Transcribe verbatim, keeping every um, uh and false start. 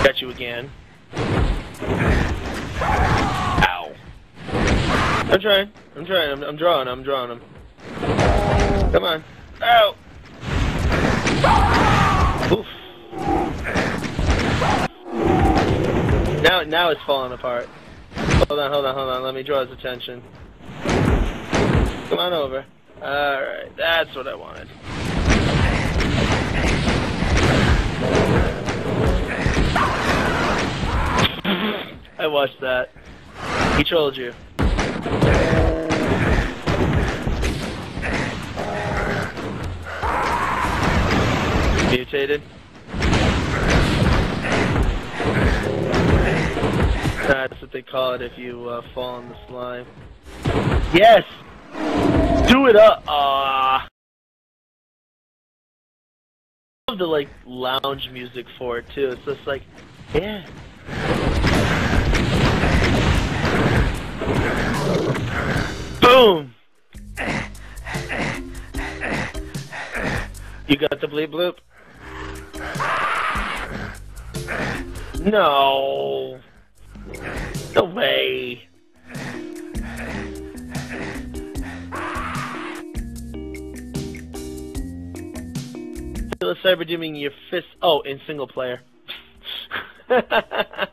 Got you again. Ow. I'm trying. I'm trying. I'm, I'm drawing. I'm drawing him. Come on. Ow. Oof. Now, now it's falling apart. Hold on, hold on, hold on. Let me draw his attention. Come on over. Alright, that's what I wanted. I watched that. He trolled you. Mutated? That's what they call it if you uh, fall in the slime. Yes! Do it up! Aww. I love the like lounge music for it too. It's just like, yeah. Boom! You got the bleep bloop? No! No way! Cyber dooming your fist. Oh, in single player.